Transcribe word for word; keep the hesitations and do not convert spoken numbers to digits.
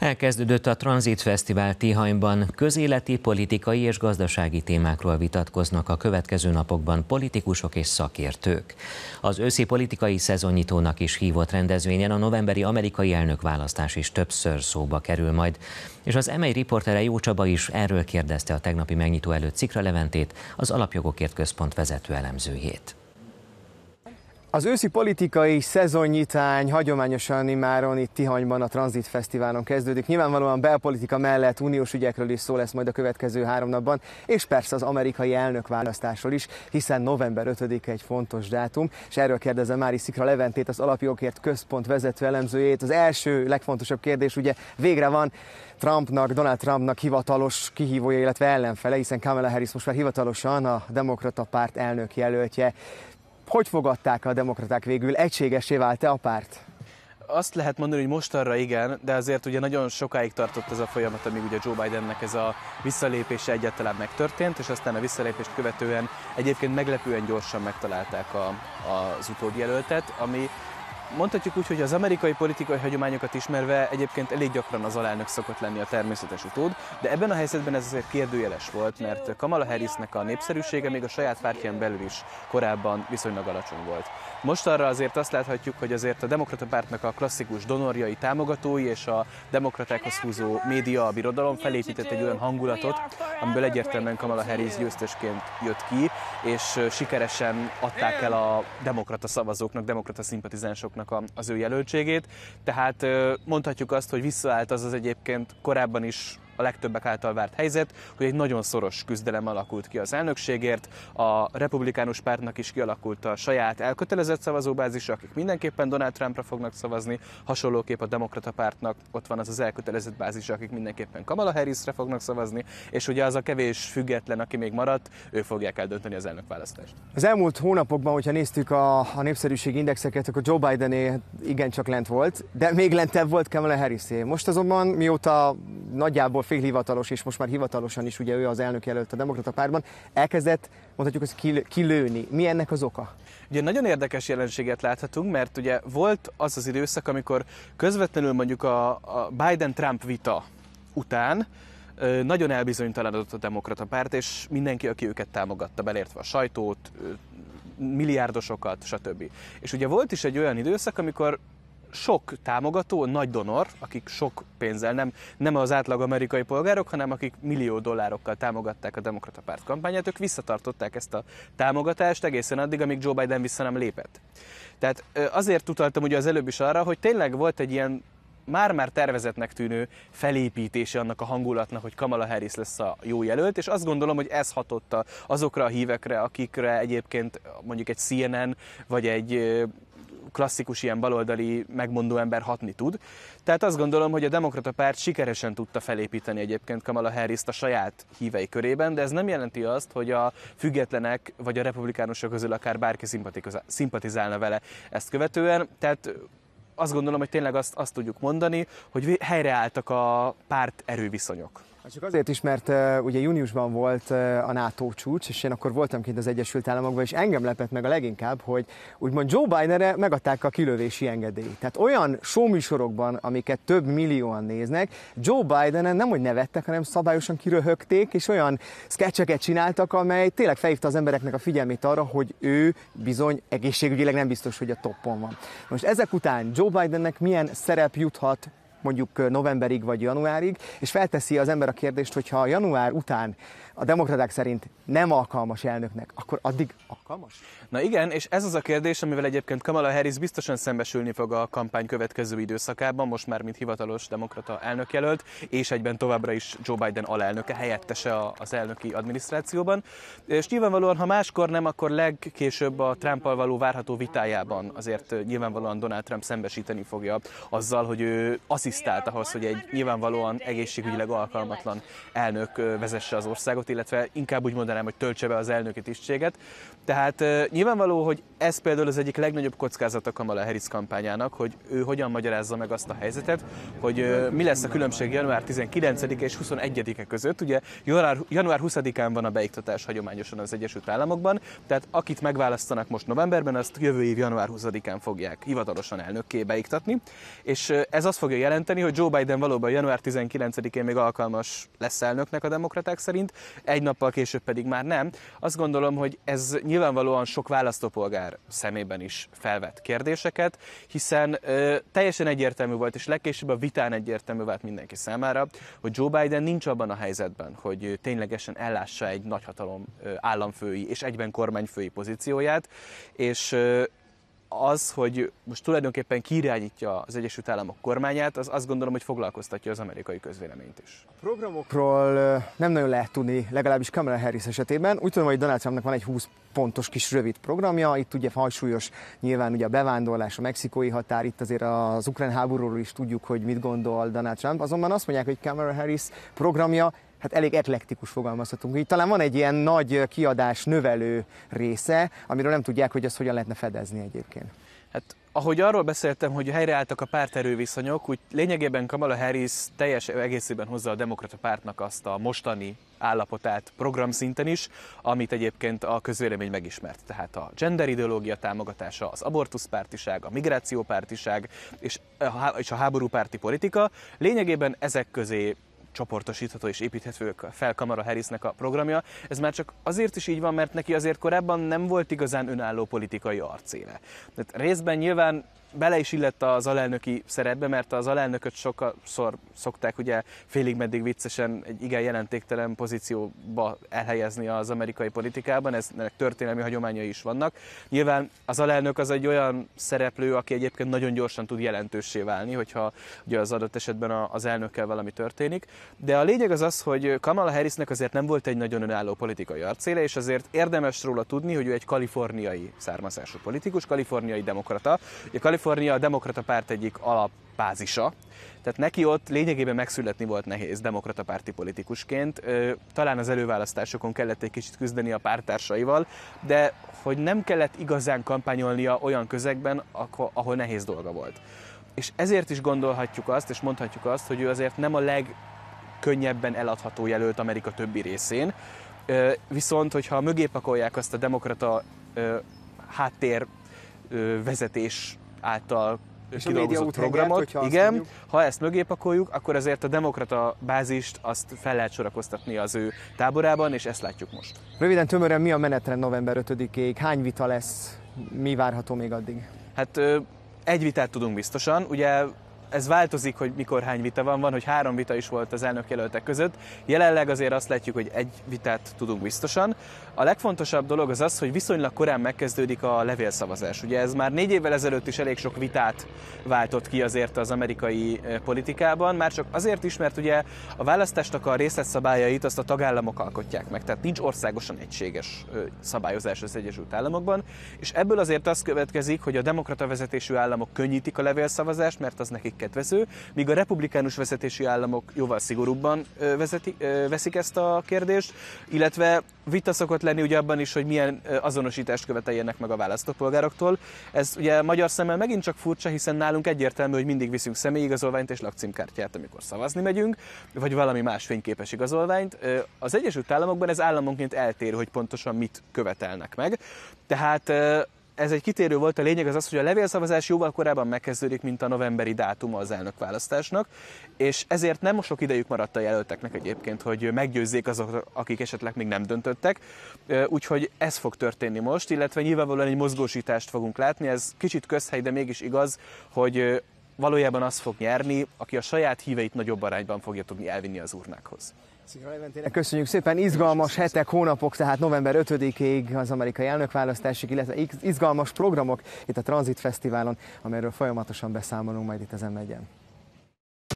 Elkezdődött a Tranzit Fesztivál Tihanyban. Közéleti, politikai és gazdasági témákról vitatkoznak a következő napokban politikusok és szakértők. Az őszi politikai szezonnyitónak is hívott rendezvényen a novemberi amerikai elnökválasztás is többször szóba kerül majd. És az em egy riportere Jó Csaba is erről kérdezte a tegnapi megnyitó előtt Szikra Leventét, az Alapjogokért Központ vezető elemzőjét. Az őszi politikai szezonnyitány hagyományosan immáron itt Tihanyban a Tranzit Fesztiválon kezdődik. Nyilvánvalóan belpolitika mellett uniós ügyekről is szó lesz majd a következő három napban, és persze az amerikai elnökválasztásról is, hiszen november ötödike egy fontos dátum, és erről kérdezem Mári Szikra Leventét, az Alapjogokért Központ vezető elemzőjét. Az első, legfontosabb kérdés ugye végre van Trumpnak, Donald Trumpnak hivatalos kihívója, illetve ellenfele, hiszen Kamala Harris most már hivatalosan a Demokrata Párt elnök jelöltje. Hogy fogadták a demokraták végül? Egységessé vált-e a párt? Azt lehet mondani, hogy mostanra igen, de azért ugye nagyon sokáig tartott ez a folyamat, amíg ugye Joe Bidennek ez a visszalépése egyáltalán megtörtént, és aztán a visszalépést követően egyébként meglepően gyorsan megtalálták a, az utódjelöltet, ami mondhatjuk úgy, hogy az amerikai politikai hagyományokat ismerve egyébként elég gyakran az alelnök szokott lenni a természetes utód, de ebben a helyzetben ez azért kérdőjeles volt, mert Kamala Harrisnek a népszerűsége még a saját pártján belül is korábban viszonylag alacsony volt. Most arra azért azt láthatjuk, hogy azért a Demokrata Pártnak a klasszikus donorjai, támogatói és a demokratákhoz húzó média, a birodalom felépített egy olyan hangulatot, amiből egyértelműen Kamala Harris győztesként jött ki, és sikeresen adták el a demokrata szavazóknak, demokrata szimpatizánsoknak az ő jelöltségét. Tehát mondhatjuk azt, hogy visszaállt az az egyébként korábban is a legtöbbek által várt helyzet, hogy egy nagyon szoros küzdelem alakult ki az elnökségért. A republikánus pártnak is kialakult a saját elkötelezett szavazóbázisa, akik mindenképpen Donald Trumpra fognak szavazni, hasonlóképp a demokrata pártnak ott van az az elkötelezett bázisa, akik mindenképpen Kamala Harrisre fognak szavazni, és ugye az a kevés független, aki még maradt, ő fogják eldönteni az elnökválasztást. Az elmúlt hónapokban, hogyha néztük a, a népszerűségi indexeket, akkor Joe Bidené igencsak lent volt, de még lentebb volt Kamala Harrisé. Most azonban, mióta nagyjából félhivatalos, és most már hivatalosan is ugye ő az elnök jelölt a Demokrata Pártban, elkezdett, mondhatjuk, hogy kilőni. Mi ennek az oka? Ugye nagyon érdekes jelenséget láthatunk, mert ugye volt az az időszak, amikor közvetlenül mondjuk a, a Biden-Trump vita után nagyon elbizonytalanodott a Demokrata Párt, és mindenki, aki őket támogatta, belértve a sajtót, milliárdosokat, stb. És ugye volt is egy olyan időszak, amikor sok támogató, nagy donor, akik sok pénzzel, nem, nem az átlag amerikai polgárok, hanem akik millió dollárokkal támogatták a Demokrata Párt kampányát, ők visszatartották ezt a támogatást egészen addig, amíg Joe Biden vissza nem lépett. Tehát azért utaltam ugye az előbb is arra, hogy tényleg volt egy ilyen már-már tervezetnek tűnő felépítése annak a hangulatnak, hogy Kamala Harris lesz a jó jelölt, és azt gondolom, hogy ez hatott azokra a hívekre, akikre egyébként mondjuk egy C N N vagy egy klasszikus ilyen baloldali megmondó ember hatni tud. Tehát azt gondolom, hogy a Demokrata Párt sikeresen tudta felépíteni egyébként Kamala Harrist a saját hívei körében, de ez nem jelenti azt, hogy a függetlenek vagy a republikánusok közül akár bárki szimpatizálna vele ezt követően. Tehát azt gondolom, hogy tényleg azt, azt tudjuk mondani, hogy helyreálltak a párt erőviszonyok. Csak azért is, mert uh, ugye júniusban volt uh, a NATO csúcs, és én akkor voltam kint az Egyesült Államokban, és engem lepett meg a leginkább, hogy úgymond Joe Bidenre megadták a kilövési engedélyt. Tehát olyan showműsorokban, amiket több millióan néznek, Joe Bidenen nem hogy nevettek, hanem szabályosan kiröhögték, és olyan sketcheket csináltak, amely tényleg felhívta az embereknek a figyelmét arra, hogy ő bizony egészségügyileg nem biztos, hogy a toppon van. Most ezek után Joe Bidennek milyen szerep juthat mondjuk novemberig vagy januárig, és felteszi az ember a kérdést, hogy ha január után a demokraták szerint nem alkalmas elnöknek, akkor addig alkalmas? Na igen, és ez az a kérdés, amivel egyébként Kamala Harris biztosan szembesülni fog a kampány következő időszakában, most már mint hivatalos demokrata elnökjelölt, és egyben továbbra is Joe Biden alelnöke, helyettese az elnöki adminisztrációban. És nyilvánvalóan, ha máskor nem, akkor legkésőbb a Trumpal való várható vitájában azért nyilvánvalóan Donald Trump szembesíteni fogja azzal, hogy ő asszisztált ahhoz, hogy egy nyilvánvalóan egészségügyileg alkalmatlan elnök vezesse az országot, illetve inkább úgy mondanám, hogy töltse be az elnöki tisztséget. Tehát uh, nyilvánvaló, hogy ez például az egyik legnagyobb kockázata Kamala Harris kampányának, hogy ő hogyan magyarázza meg azt a helyzetet, hogy uh, mi lesz a különbség január tizenkilencedike és huszonegyedike között. Ugye január, január huszadikán van a beiktatás hagyományosan az Egyesült Államokban, tehát akit megválasztanak most novemberben, azt jövő év január huszadikán fogják hivatalosan elnökké beiktatni, és uh, ez azt fogja jelenteni, kijelenteni, hogy Joe Biden valóban január tizenkilencedikén még alkalmas lesz elnöknek a demokraták szerint, egy nappal később pedig már nem. Azt gondolom, hogy ez nyilvánvalóan sok választópolgár szemében is felvet kérdéseket, hiszen ö, teljesen egyértelmű volt, és legkésőbb a vitán egyértelmű vált mindenki számára, hogy Joe Biden nincs abban a helyzetben, hogy ténylegesen ellássa egy nagyhatalom államfői és egyben kormányfői pozícióját, és az, hogy most tulajdonképpen kiirányítja az Egyesült Államok kormányát, az azt gondolom, hogy foglalkoztatja az amerikai közvéleményt is. A programokról nem nagyon lehet tudni, legalábbis Kamala Harris esetében. Úgy tudom, hogy Donald Trumpnak van egy húsz pontos kis rövid programja, itt ugye hangsúlyos nyilván ugye a bevándorlás, a mexikói határ, itt azért az ukrán háborúról is tudjuk, hogy mit gondol Donald Trump, azonban azt mondják, hogy Kamala Harris programja hát elég eklektikus, fogalmazhatunk. Így talán van egy ilyen nagy kiadás növelő része, amiről nem tudják, hogy ezt hogyan lehetne fedezni egyébként. Hát, ahogy arról beszéltem, hogy helyreálltak a párterőviszonyok, úgy lényegében Kamala Harris teljes egészében hozza a demokrata pártnak azt a mostani állapotát programszinten is, amit egyébként a közvélemény megismert. Tehát a gender ideológia támogatása, az abortuszpártiság, a migrációpártiság és a háborúpárti politika. Lényegében ezek közé csoportosítható és építhető fel Kamala Harrisnek a programja. Ez már csak azért is így van, mert neki azért korábban nem volt igazán önálló politikai arcéle. Tehát részben nyilván bele is illett az alelnöki szerepbe, mert az alelnököt sokszor szokták ugye félig meddig viccesen egy igen jelentéktelen pozícióba elhelyezni az amerikai politikában, eznek történelmi hagyományai is vannak. Nyilván az alelnök az egy olyan szereplő, aki egyébként nagyon gyorsan tud jelentőssé válni, hogyha ugye az adott esetben az elnökkel valami történik. De a lényeg az az, hogy Kamala Harrisnek azért nem volt egy nagyon önálló politikai arcéle, és azért érdemes róla tudni, hogy ő egy kaliforniai származású politikus, kaliforniai demokrata. A Kalifornia a demokrata párt egyik alapbázisa, tehát neki ott lényegében megszületni volt nehéz demokrata párti politikusként. Talán az előválasztásokon kellett egy kicsit küzdeni a párttársaival, de hogy nem kellett igazán kampányolnia olyan közegben, ahol nehéz dolga volt. És ezért is gondolhatjuk azt, és mondhatjuk azt, hogy ő azért nem a legkönnyebben eladható jelölt Amerika többi részén, viszont hogyha mögé pakolják azt a demokrata háttér vezetés által és kidolgozott programot, hengert, igen, ha ezt mögé pakoljuk, akkor azért a demokrata bázist azt fel lehet sorakoztatni az ő táborában, és ezt látjuk most. Röviden, tömören, mi a menetrend november ötödikéig? Hány vita lesz? Mi várható még addig? Hát egy vitát tudunk biztosan, ugye ez változik, hogy mikor hány vita van, van, hogy három vita is volt az elnökjelöltek között. Jelenleg azért azt látjuk, hogy egy vitát tudunk biztosan. A legfontosabb dolog az az, hogy viszonylag korán megkezdődik a levélszavazás. Ugye ez már négy évvel ezelőtt is elég sok vitát váltott ki azért az amerikai politikában, már csak azért is, mert ugye a választásnak a részletszabályait azt a tagállamok alkotják meg, tehát nincs országosan egységes szabályozás az Egyesült Államokban, és ebből azért az következik, hogy a demokrata vezetésű államok könnyítik a levélszavazást, mert az nekik kedvező, míg a republikánus vezetésű államok jóval szigorúbban vezeti, veszik ezt a kérdést, illetve vita szokott lenni ugye abban is, hogy milyen azonosítást követeljenek meg a választópolgároktól. Ez ugye magyar szemmel megint csak furcsa, hiszen nálunk egyértelmű, hogy mindig viszünk személyigazolványt és lakcímkártyát, amikor szavazni megyünk, vagy valami más fényképes igazolványt. Az Egyesült Államokban ez államonként eltérő, hogy pontosan mit követelnek meg. Tehát ez egy kitérő volt, a lényeg az az, hogy a levélszavazás jóval korábban megkezdődik, mint a novemberi dátuma az elnökválasztásnak, és ezért nem sok idejük maradt a jelölteknek egyébként, hogy meggyőzzék azok, akik esetleg még nem döntöttek. Úgyhogy ez fog történni most, illetve nyilvánvalóan egy mozgósítást fogunk látni, ez kicsit közhely, de mégis igaz, hogy valójában az fog nyerni, aki a saját híveit nagyobb arányban fogja tudni elvinni az urnákhoz. Köszönjük szépen, izgalmas hetek, hónapok, tehát november ötödikéig az amerikai elnökválasztásig, illetve izgalmas programok itt a Transit Fesztiválon, amelyről folyamatosan beszámolunk majd itt az em egyen.